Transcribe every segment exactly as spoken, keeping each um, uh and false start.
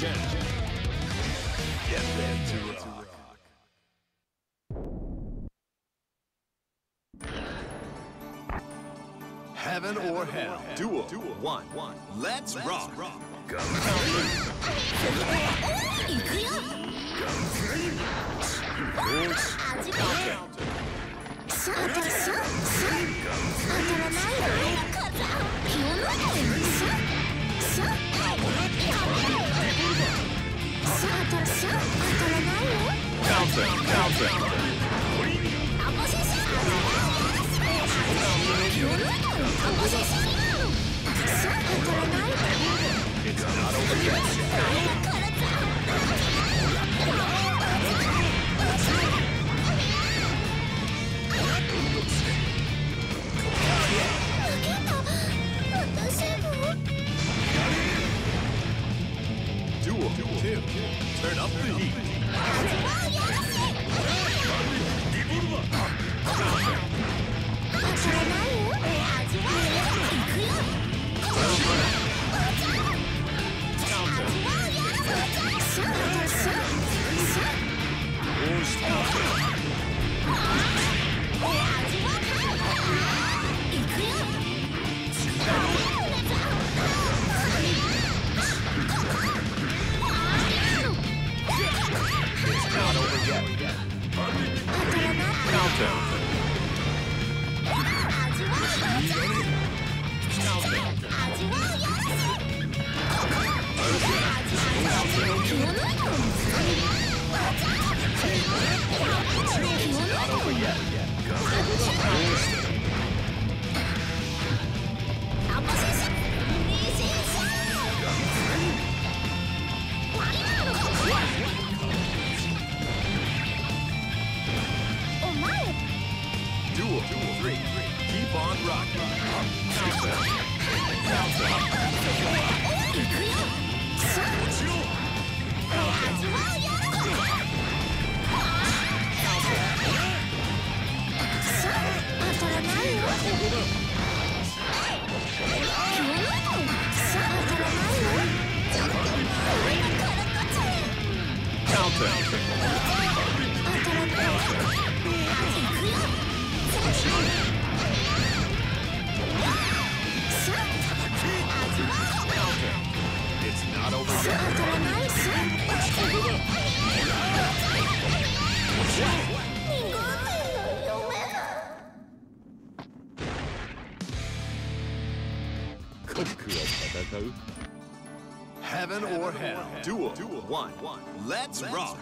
Get ready to rock. Heaven or hell. Duel. One. One. Let's rock. Go. Counter. Counter. It's not over yet. Duel. Two. Turn up the heat. Heaven or hell. Duel. One. Let's rock.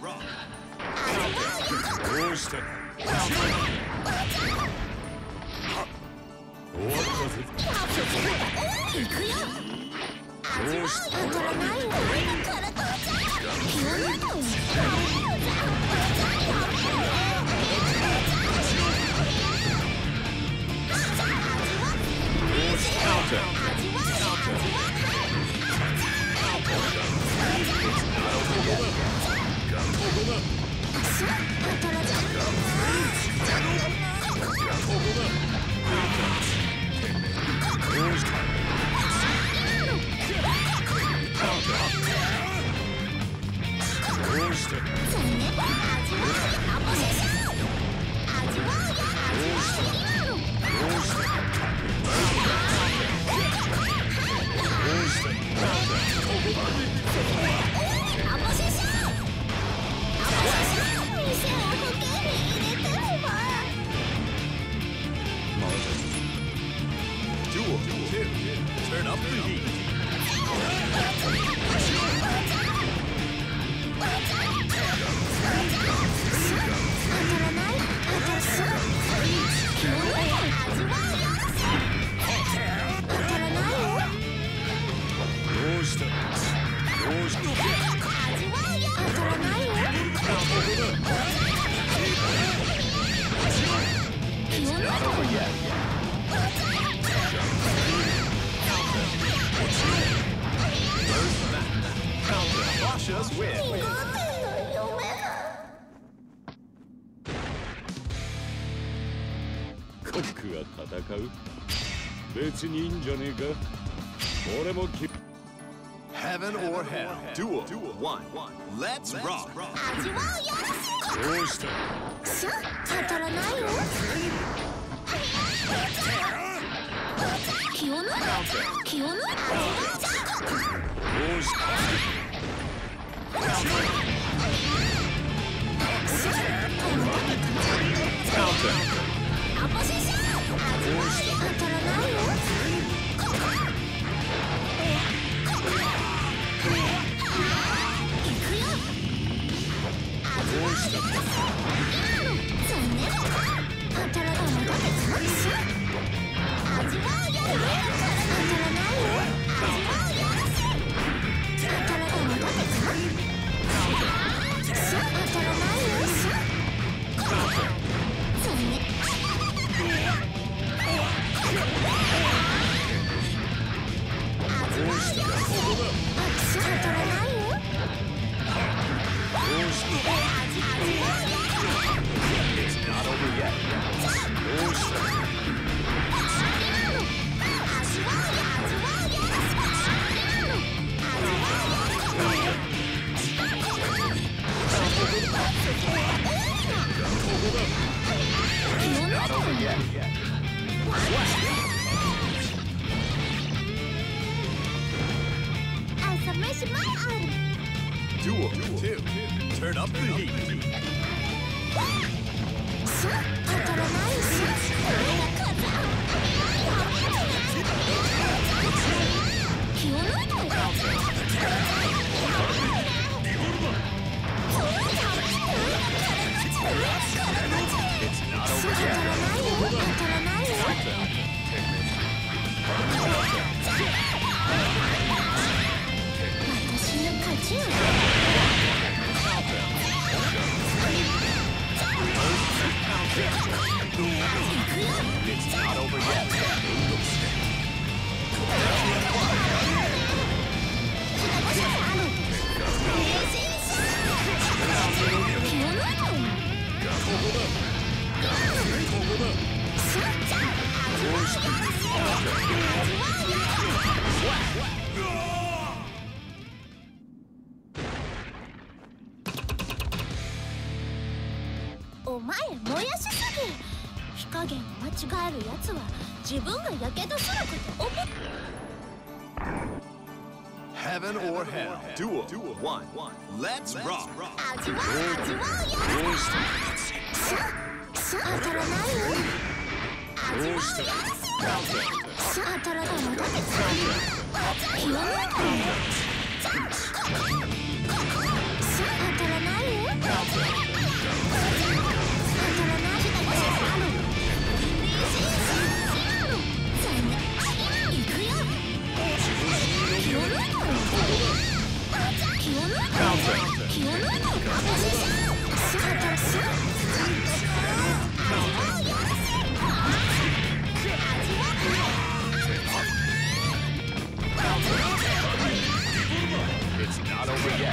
Turn up the heat. Just win. コックが戦う別にいいんじゃねえか俺もき Heaven Heaven or hell. Duel one. Let's rock. 味わうやらせ。 どうした？ しゃ、当たらないよ。気を抜いた。気を抜いた。 どうした？ アポシシャ。当たらないよ。 Duel two. Turn up the heat. 当たらないし。気を抜いたよ。 It's not over yet. お前燃やしすぎ。火加減を間違えるやつは自分がやけどすること思っ。 Heaven or hell. Duel one. Let's rock. 味わう味わうやらせ。当たらないよ。味わうやらせ。当たらないのだけつ気を抜いたよ。当たらないよ。 It's not over yet.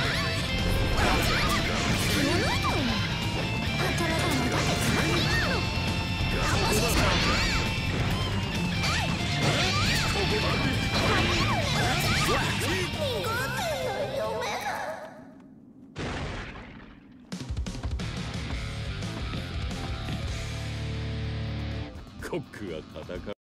当コックが戦う。